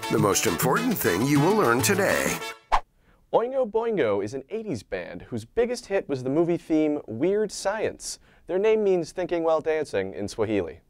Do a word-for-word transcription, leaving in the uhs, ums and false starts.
The most important thing you will learn today. Oingo Boingo is an eighties band whose biggest hit was the movie theme Weird Science. Their name means thinking while dancing in Swahili.